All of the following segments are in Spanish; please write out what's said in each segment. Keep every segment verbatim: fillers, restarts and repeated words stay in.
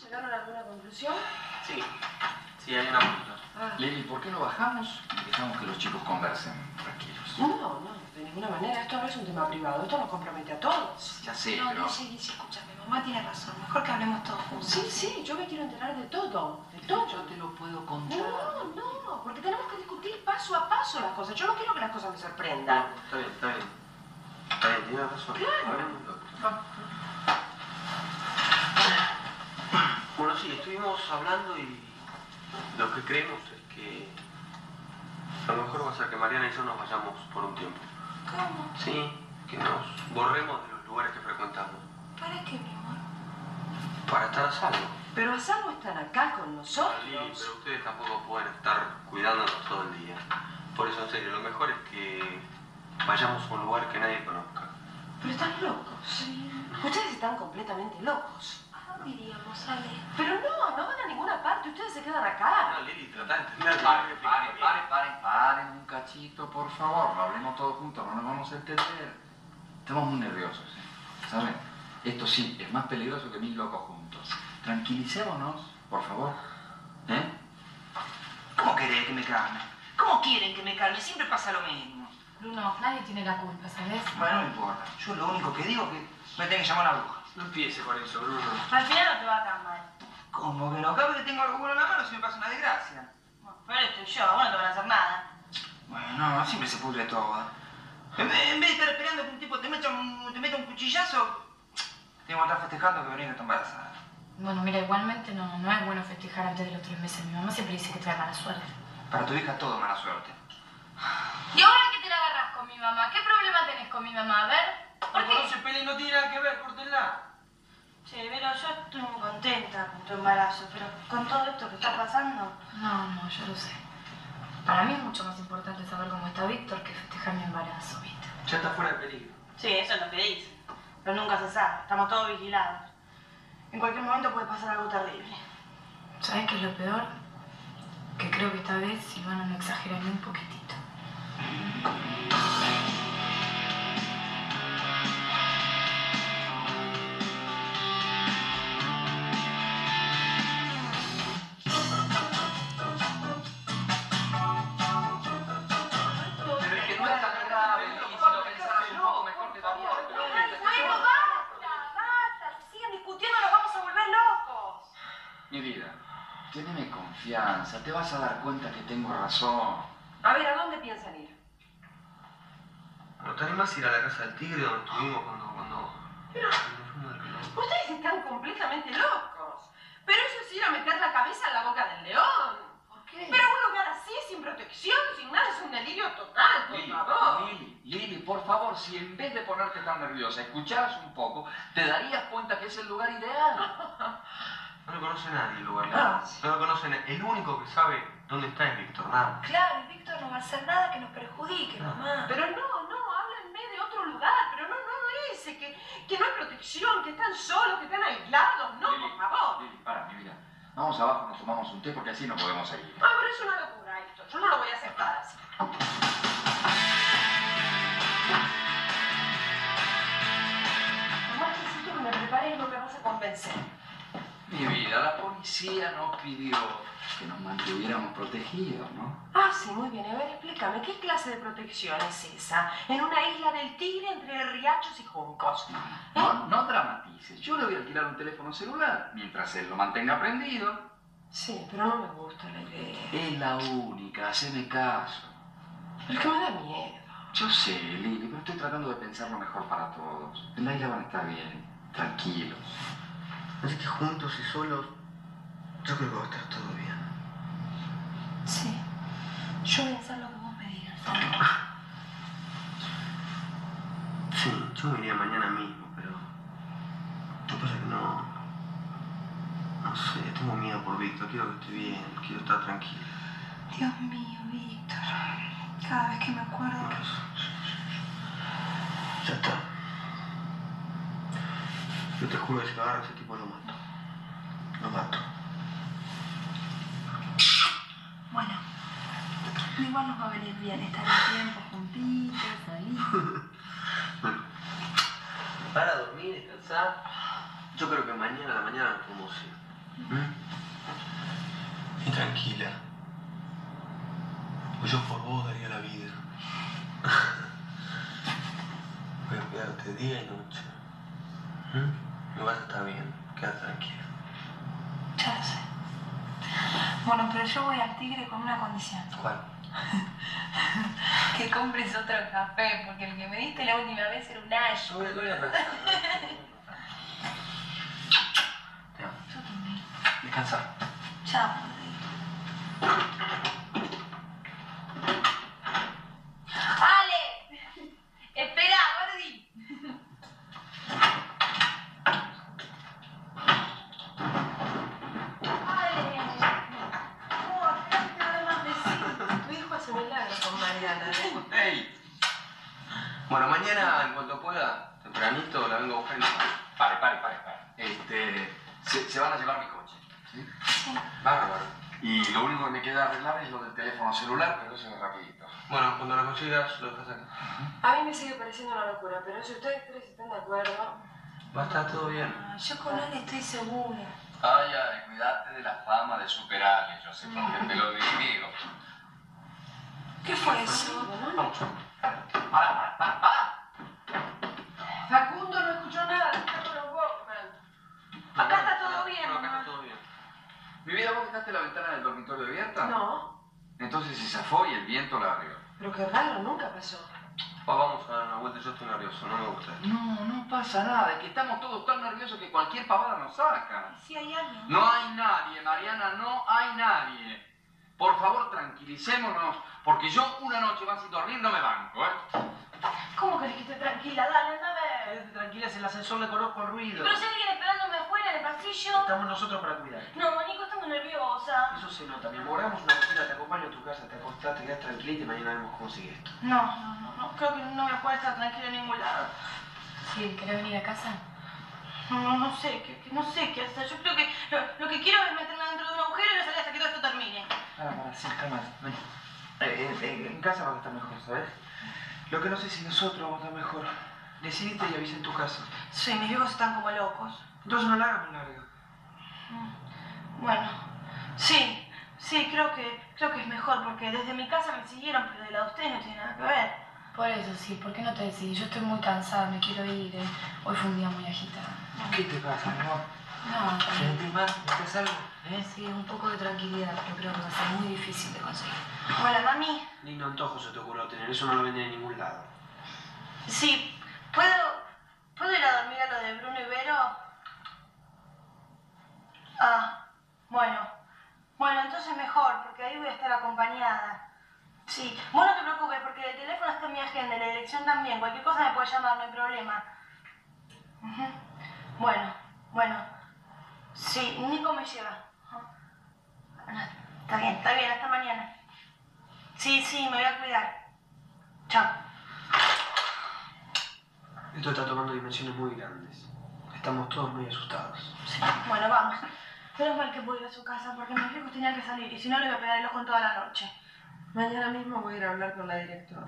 ¿Llegaron a alguna conclusión? Sí, sí, hay una punta. Ah. Lili, ¿por qué no bajamos y dejamos que los chicos conversen tranquilos? No, no, de ninguna manera. Esto no es un tema privado. Esto nos compromete a todos. Ya sé, no, pero... Guille, Guille, escúchame. Mamá tiene razón. Mejor que hablemos todos juntos. Sí, sí, yo me quiero enterar de todo. De todo. Yo te lo puedo contar. No, no, porque tenemos que discutir paso a paso las cosas. Yo no quiero que las cosas me sorprendan. Está bien, está bien. Está bien, tienes razón. Claro. Hablemoslo. Bueno, sí, estuvimos hablando y lo que creemos es que lo mejor va a ser que Mariana y yo nos vayamos por un tiempo. ¿Cómo? Sí, que nos borremos de los lugares que frecuentamos. ¿Para qué, mi amor? Para estar a salvo. Pero a salvo están acá con nosotros. Sí, pero ustedes tampoco pueden estar cuidándonos todo el día. Por eso, en serio, lo mejor es que vayamos a un lugar que nadie conozca. Pero están locos. Sí. Ustedes están completamente locos. ¿A dónde iríamos, Ale? Pero no, no van a ninguna parte. Ustedes se quedan acá. No, Lili, tratá de entender. Paren, paren, paren, paren, paren un cachito, por favor. No hablemos todos juntos, no nos vamos a entender. Estamos muy nerviosos, ¿eh? ¿Saben? Esto sí, es más peligroso que mil locos juntos. Tranquilicémonos, por favor. ¿Eh? ¿Cómo querés que me calme? ¿Cómo quieren que me calme? Siempre pasa lo mismo. Bruno, nadie tiene la culpa, ¿sabes? Bueno, no importa. Yo lo único que digo es que me tengo que llamar a la bruja. No empiece con eso, Bruno. Al final no te va tan mal. ¿Cómo que no? Cada vez que tengo algo bueno en la mano se me pasa una desgracia. Bueno, pero estoy yo, vos no te van a hacer nada. Bueno, no, siempre se pudre todo. En vez, en vez de estar esperando que un tipo te meta un, te meta un cuchillazo, tengo que estar festejando que Verónica está embarazada. Bueno, mira, igualmente no, no es bueno festejar antes de los tres meses. Mi mamá siempre dice que trae mala suerte. Para tu hija todo mala suerte. ¿Y ahora que te la agarras con mi mamá? ¿Qué problema tenés con mi mamá? A ver. ¿Por qué? No se peleen, no tiene nada que ver, córtenla. Che, Vero, yo estoy muy contenta con tu embarazo, pero con todo esto que está pasando... No, no, yo lo sé. Para mí es mucho más importante saber cómo está Víctor que festejar mi embarazo, ¿viste? Ya está fuera de peligro. Sí, eso es lo que dicen. Pero nunca se sabe, estamos todos vigilados. En cualquier momento puede pasar algo terrible. ¿Sabes qué es lo peor? Que creo que esta vez Silvana no exagera ni un poquitito. Pero es que no es tan grave, Lili, si lo pensaras un poco mejor te daría... Bueno, basta, basta. Si siguen discutiendo nos vamos a volver locos. Mi vida, teneme confianza, te vas a dar cuenta que tengo razón. A ver, ¿a dónde piensan ir? ¿No te animás a ir a la casa del tigre donde estuvimos cuando... cuando... Pero... Ustedes están completamente locos. Pero eso es ir a meter la cabeza en la boca del león. ¿Por qué? Pero un lugar así, sin protección, sin nada, es un delirio total, por Lili, favor. Lili, Lili, por favor, si en vez de ponerte tan nerviosa escucharas un poco, te darías cuenta que es el lugar ideal. No lo conoce nadie el lugar. Ah, No lo conoce nadie. El único que sabe dónde está es Víctor, nada. Claro, y Víctor no va a hacer nada que nos perjudique, mamá. Pero no, no, háblenme de otro lugar. Pero no, no, no ese, que, que no hay protección, que están solos, que están aislados. No, Lili, por favor. Lili, para, mi vida. Vamos abajo, nos tomamos un té porque así no podemos seguir. Ah, pero es una locura esto. Yo no lo voy a aceptar así. Nomás necesito que me prepares y no me vas a convencer. Mi vida, la policía nos pidió que nos mantuviéramos protegidos, ¿no? Ah, sí, muy bien. A ver, explícame, ¿qué clase de protección es esa? En una isla del Tigre entre riachos y juncos. No, no dramatices. Yo le voy a alquilar un teléfono celular mientras él lo mantenga prendido. Sí, pero no me gusta la idea. Es la única, haceme caso. Pero es que me da miedo. Yo sé, Lili, pero estoy tratando de pensar lo mejor para todos. En la isla van a estar bien, tranquilos. Así que juntos y solos, yo creo que va a estar todo bien. Sí, yo voy a hacer lo que vos me digas. Sí, yo me iría mañana mismo, pero... Lo que pasa es que no... No sé, tengo miedo por Víctor. Quiero que esté bien, quiero estar tranquilo. Dios mío, Víctor. Cada vez que me acuerdo que... Ya está. Yo te juro que si lo agarro a ese tipo lo mato. Lo mato. Bueno, igual nos va a venir bien estar un tiempo juntitos, solitos. Bueno, para dormir, descansar. Yo creo que mañana a la mañana nos podemos ir. ¿Mm? Y tranquila. Pues yo por vos daría la vida. Voy a cuidarte día y noche. ¿Mm? Me vas a estar bien. Quédate tranquila. Ya lo sé. Bueno, pero yo voy al Tigre con una condición. ¿Cuál? Que compres otro café, porque el que me diste la última vez era un ayo. Voy a voy a pensar. Te amo. Yo también. Descansa. Chao, Rodrigo. ¡Ale! ¡Espera, Gordi! ¡Ale! Oh, acá te doy más besitos. Tu hijo hace milagros con Mariana, ¿eh? ¡Ey! Bueno, mañana, en cuanto pueda, tempranito, la vengo a buscar y nos vamos. Pare, pare, pare, pare. Este, se, se van a llevar mi coche. ¿Sí? Sí. Bárbaro. Y lo único que me queda arreglar es lo del teléfono celular, pero eso es rapidito. Bueno, cuando lo consigas, lo dejas acá. A mí me sigue pareciendo una locura, pero si ustedes tres están de acuerdo... Va a estar todo bien. Ah, yo con él estoy segura. Ay, ay, cuidate de la fama de superarle, yo sé por qué te lo digo. ¿Qué fue eso? Vamos. Para, para, para, para. Facundo no escuchó nada, está con los Walkman. Acá está todo bien, No, acá mamá. está todo bien. Mi vida, ¿vos dejaste la ventana del dormitorio abierta? No, Entonces se zafó y el viento la abrió. pero qué raro, nunca pasó. Pa, vamos a dar una vuelta, yo estoy nervioso, no me gusta esto. No, no pasa nada, es que estamos todos tan nerviosos que cualquier pavada nos saca. Si hay alguien. No hay nadie, Mariana, no hay nadie. Por favor, tranquilicémonos, porque yo una noche más sin dormir no me banco, ¿eh? ¿Cómo querés que esté tranquila? Dale, anda a ver. Quédate tranquila, es el ascensor, le conozco el ruido. Pero si hay alguien esperándome afuera en el pasillo. Estamos nosotros para cuidar. No, Nico, estoy muy nerviosa. Eso se nota, mi amor. Hagamos una cosita, te acompaño a tu casa, te acostás, te quedas tranquilita y mañana vemos cómo sigue esto. No, no, no, no. Creo que no voy a poder estar tranquila en ningún lado. Sí, ¿querés venir a casa? No, no, no sé, que, que no sé qué hacer. Yo creo que lo, lo que quiero es meterme dentro de un agujero y no salir hasta que todo esto termine. Para, para, sí, cálmate, ven. Eh, eh, en casa vas a estar mejor, ¿sabes? Lo que no sé si nosotros vamos a estar mejor. Decidiste y avisa en tu casa. Sí, mis viejos están como locos. Entonces no la hagas muy larga. Bueno, sí, sí, creo que, creo que es mejor porque desde mi casa me siguieron, pero de la de ustedes no tiene nada que ver. Por eso, sí. ¿Por qué no te decidís? Yo estoy muy cansada, me quiero ir. eh. Hoy fue un día muy agitado. ¿Qué te pasa, mi amor? No, ¿Te sentís mal? ¿Necesitas algo? ¿eh? Sí, un poco de tranquilidad, pero creo que va a ser muy difícil de conseguir. Hola, mami. Lindo antojo se te ocurrió tener, eso no lo venden en ningún lado. Sí, ¿puedo, ¿puedo ir a dormir a lo de Bruno y Vero? Ah, bueno. Bueno, entonces mejor, porque ahí voy a estar acompañada. Sí, vos no te preocupes, porque el teléfono está en mi agenda, y la dirección también. Cualquier cosa me puede llamar, no hay problema. Ujú. Bueno, bueno. Sí, Nico me lleva. Ah, está bien, está bien, hasta mañana. Sí, sí, me voy a cuidar. Chao. Esto está tomando dimensiones muy grandes. Estamos todos muy asustados. Sí, bueno, vamos. Menos mal que puedo ir a su casa porque mis viejos tenían que salir y si no le voy a pegar el ojo en toda la noche. Mañana mismo voy a ir a hablar con la directora.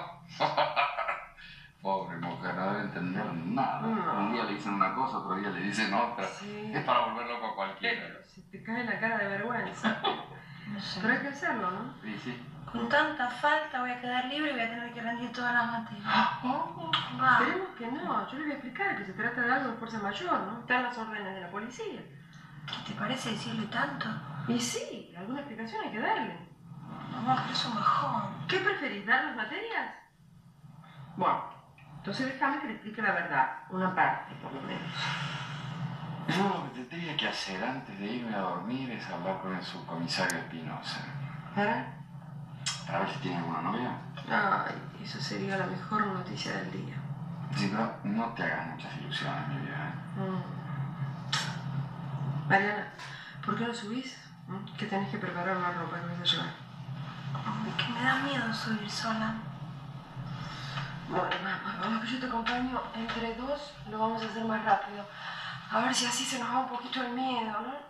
Pobre mujer, no debe entender nada. No. Un día le dicen una cosa, otro día le dicen otra. Sí. Es para volver loco a cualquiera. Se te cae la cara de vergüenza. No sé. Pero hay que hacerlo, ¿no? Sí, sí. Con tanta falta voy a quedar libre y voy a tener que rendir todas las materias. Oh, Va. Esperemos que no. Yo le voy a explicar que se trata de algo de fuerza mayor, ¿no? Están las órdenes de la policía. ¿Qué te parece decirle tanto? Y sí, alguna explicación hay que darle. Mamá, pero es un bajón. ¿Qué preferís, dar las materias? Bueno, entonces déjame que le explique la verdad. Una parte, por lo menos. Yo lo que tendría que hacer antes de irme a dormir es hablar con el subcomisario Espinosa. ¿Para? Para ver si tiene alguna novia. Ay, eso sería la mejor noticia del día. Sí, pero no te hagas muchas ilusiones, mi vida. ¿eh? Mm. Mariana, ¿por qué no subís? ¿Mm? Que tenés que preparar la ropa que me vas a llevar. Que me da miedo subir sola. Bueno, mamá, vamos que yo te acompaño. Entre dos lo vamos a hacer más rápido. A ver si así se nos va un poquito el miedo, ¿no?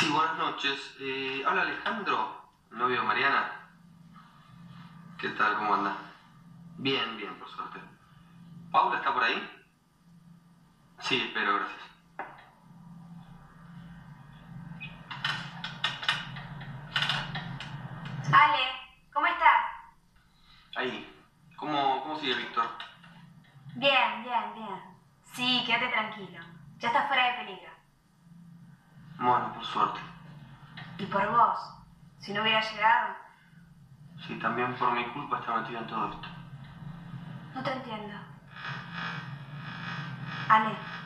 Sí, buenas noches. Eh, habla Alejandro, novio de Mariana. ¿Qué tal? ¿Cómo anda? Bien, bien, por suerte. ¿Paula está por ahí? Sí, espero, gracias. Ale, ¿cómo estás? Ahí. ¿Cómo, cómo sigue Víctor? Bien, bien, bien. Sí, quédate tranquilo. Ya estás fuera de peligro. Bueno, por suerte. Y por vos. Si no hubiera llegado... Sí, también por mi culpa está metido en todo esto. No te entiendo. Ale,